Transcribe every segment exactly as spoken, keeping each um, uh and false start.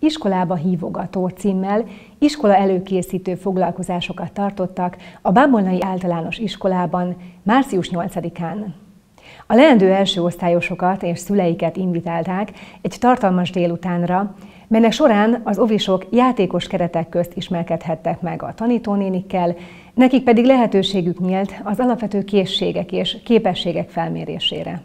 Iskolába hívogató címmel iskola előkészítő foglalkozásokat tartottak a Bábolnai Általános Iskolában március nyolcadikán. A leendő első osztályosokat és szüleiket invitálták egy tartalmas délutánra, melynek során az ovisok játékos keretek közt ismerkedhettek meg a tanítónénikkel, nekik pedig lehetőségük nyílt az alapvető készségek és képességek felmérésére.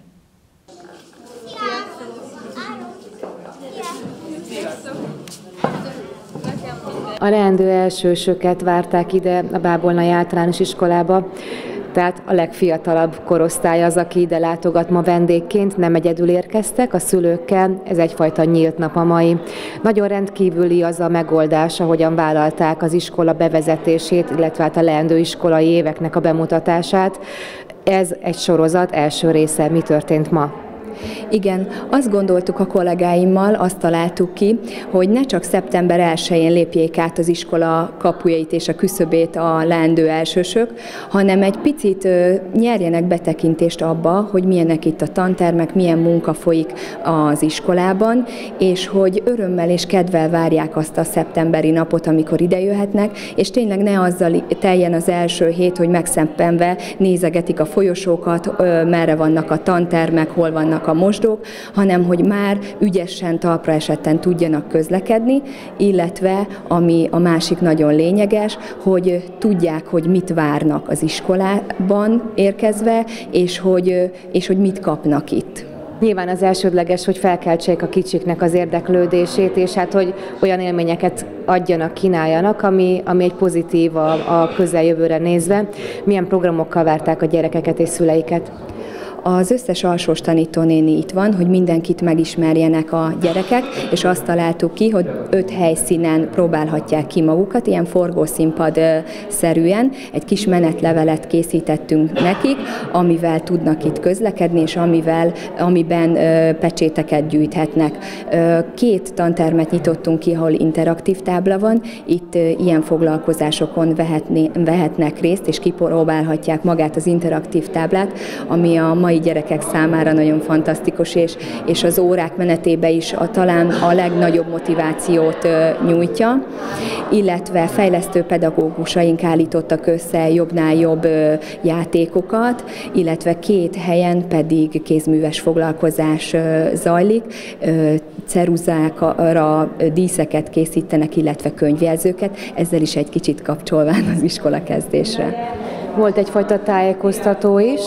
A leendő elsősöket várták ide a Bábolnai Általános Iskolába, tehát a legfiatalabb korosztály az, aki ide látogat ma vendégként, nem egyedül érkeztek, a szülőkkel, ez egyfajta nyílt nap a mai. Nagyon rendkívüli az a megoldás, ahogyan vállalták az iskola bevezetését, illetve hát a leendő iskolai éveknek a bemutatását. Ez egy sorozat első része. Mi történt ma? Igen, azt gondoltuk a kollégáimmal, azt találtuk ki, hogy ne csak szeptember elsején lépjék át az iskola kapujait és a küszöbét a leendő elsősök, hanem egy picit nyerjenek betekintést abba, hogy milyenek itt a tantermek, milyen munka folyik az iskolában, és hogy örömmel és kedvel várják azt a szeptemberi napot, amikor idejöhetnek, és tényleg ne azzal teljen az első hét, hogy megszeppenve nézegetik a folyosókat, merre vannak a tantermek, hol vannak a mosdók, hanem hogy már ügyesen, talpra esetten tudjanak közlekedni, illetve, ami a másik nagyon lényeges, hogy tudják, hogy mit várnak az iskolában érkezve, és hogy, és hogy mit kapnak itt. Nyilván az elsődleges, hogy felkeltsék a kicsiknek az érdeklődését, és hát, hogy olyan élményeket adjanak, kínáljanak, ami, ami egy pozitív a, a közeljövőre nézve. Milyen programokkal várták a gyerekeket és szüleiket? Az összes alsós tanítónéni itt van, hogy mindenkit megismerjenek a gyerekek, és azt találtuk ki, hogy öt helyszínen próbálhatják ki magukat, ilyen forgószínpad-szerűen. Egy kis menetlevelet készítettünk nekik, amivel tudnak itt közlekedni, és amivel, amiben pecséteket gyűjthetnek. Két tantermet nyitottunk ki, ahol interaktív tábla van, itt ilyen foglalkozásokon vehetné, vehetnek részt, és kipróbálhatják magát az interaktív táblát, ami a mai gyerekek számára nagyon fantasztikus, és, és az órák menetében is a, talán a legnagyobb motivációt nyújtja, illetve fejlesztő pedagógusaink állítottak össze jobbnál jobb játékokat, illetve két helyen pedig kézműves foglalkozás zajlik, ceruzákra díszeket készítenek, illetve könyvjelzőket, ezzel is egy kicsit kapcsolván az iskola kezdésre. Volt egyfajta tájékoztató is?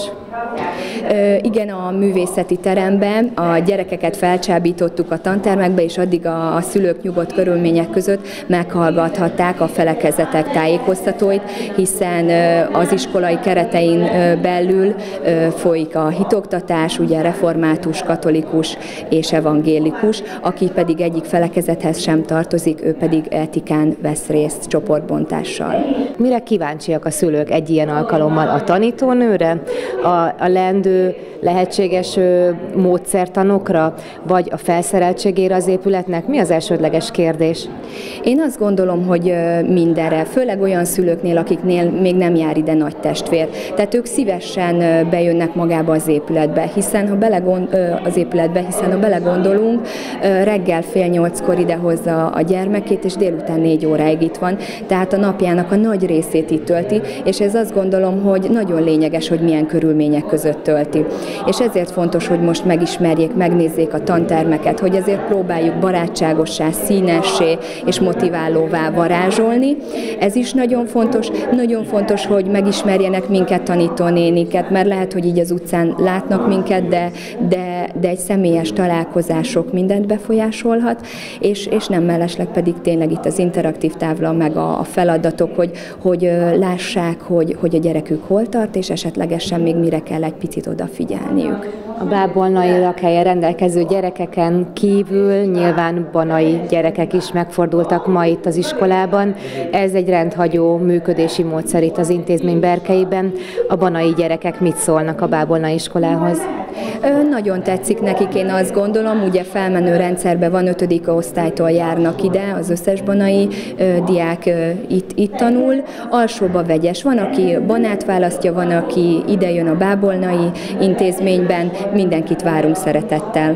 Igen, a művészeti teremben a gyerekeket felcsábítottuk a tantermekbe, és addig a, a szülők nyugodt körülmények között meghallgathatták a felekezetek tájékoztatóit, hiszen az iskolai keretein belül folyik a hitoktatás, ugye református, katolikus és evangélikus, aki pedig egyik felekezethez sem tartozik, ő pedig etikán vesz részt csoportbontással. Mire kíváncsiak a szülők egy ilyen alkalommal? A tanítónőre, a, a leendő lehetséges módszertanokra, vagy a felszereltségére az épületnek? Mi az elsődleges kérdés? Én azt gondolom, hogy mindenre, főleg olyan szülőknél, akiknél még nem jár ide nagy testvér. Tehát ők szívesen bejönnek magába az épületbe, hiszen ha belegond, az épületbe, hiszen ha belegondolunk, reggel fél nyolckor idehozza a gyermekét, és délután négy óráig itt van, tehát a napjának a nagy részét itt tölti, és ez azt gondolom, hogy nagyon lényeges, hogy milyen körülmények között tölti. És ezért fontos, hogy most megismerjék, megnézzék a tantermeket, hogy ezért próbáljuk barátságossá, színessé és motiválóvá varázsolni. Ez is nagyon fontos. Nagyon fontos, hogy megismerjenek minket, tanítónéniket, mert lehet, hogy így az utcán látnak minket, de, de, de egy személyes találkozások mindent befolyásolhat, és, és nem mellesleg pedig tényleg itt az interaktív tábla, meg a, a feladatok, hogy, hogy lássák, hogy, hogy a gyerekük hol tart, és esetlegesen még mire kell egy picit odafigyelniük. A bábolnai lakhelyen rendelkező gyerekeken kívül nyilván banai gyerekek is megfordultak ma itt az iskolában. Ez egy rendhagyó működési módszer itt az intézmény berkeiben. A banai gyerekek mit szólnak a Bábolnai iskolához? Ö, nagyon tetszik nekik, én azt gondolom, ugye felmenő rendszerben van, ötödik osztálytól járnak ide, az összes banai ö, diák ö, itt, itt tanul. Alsóba vegyes, van, aki Banát választja, van, aki ide jön a Bábolnai intézményben, mindenkit várunk szeretettel.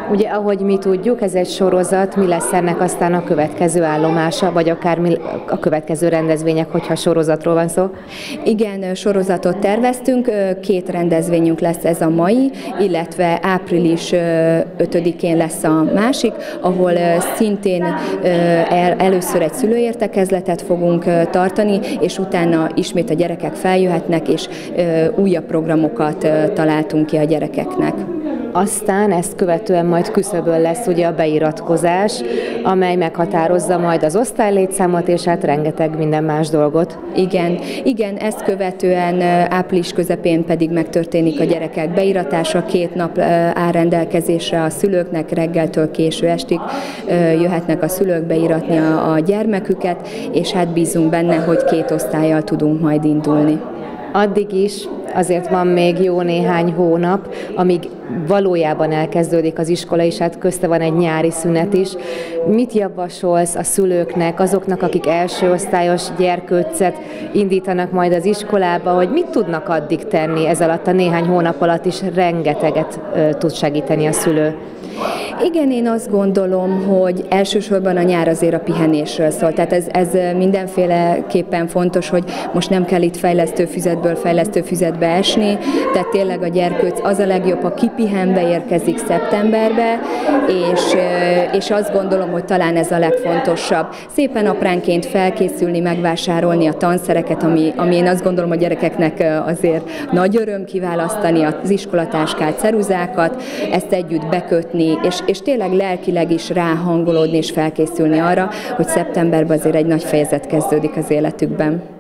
Ugye, ahogy mi tudjuk, ez egy sorozat, mi lesz ennek aztán a következő állomása, vagy akár mi a következő rendezvények, hogyha sorozatról van szó? Igen, sorozatot terveztünk, két rendezvényünk lesz ez a mai, illetve április ötödikén lesz a másik, ahol szintén el, először egy szülőértekezletet fogunk tartani, és utána ismét a gyerekek feljöhetnek, és újabb programokat találtunk ki a gyerekeknek. Aztán ezt követően majd küszöbön lesz ugye a beiratkozás, amely meghatározza majd az osztálylétszámot, és hát rengeteg minden más dolgot. Igen, igen, ezt követően április közepén pedig megtörténik a gyerekek beiratása, két nap áll rendelkezésre a szülőknek, reggeltől késő estig jöhetnek a szülők beiratni a, a gyermeküket, és hát bízunk benne, hogy két osztállyal tudunk majd indulni. Addig is azért van még jó néhány hónap, amíg valójában elkezdődik az iskola, és hát közte van egy nyári szünet is. Mit javasolsz a szülőknek, azoknak, akik első osztályos gyerkőccet indítanak majd az iskolába, hogy mit tudnak addig tenni ez alatt a néhány hónap alatt is rengeteget tud segíteni a szülő? Igen, én azt gondolom, hogy elsősorban a nyár azért a pihenésről szól. Tehát ez, ez mindenféleképpen fontos, hogy most nem kell itt fejlesztő füzetből fejlesztő füzetbe esni, tehát tényleg a gyerkőc az a legjobb, ha kipihenve érkezik szeptemberbe, és, és azt gondolom, hogy talán ez a legfontosabb. Szépen apránként felkészülni, megvásárolni a tanszereket, ami, ami én azt gondolom, a gyerekeknek azért nagy öröm kiválasztani, az iskolatáskát, ceruzákat, ezt együtt bekötni, És, és tényleg lelkileg is ráhangolódni és felkészülni arra, hogy szeptemberben azért egy nagy fejezet kezdődik az életükben.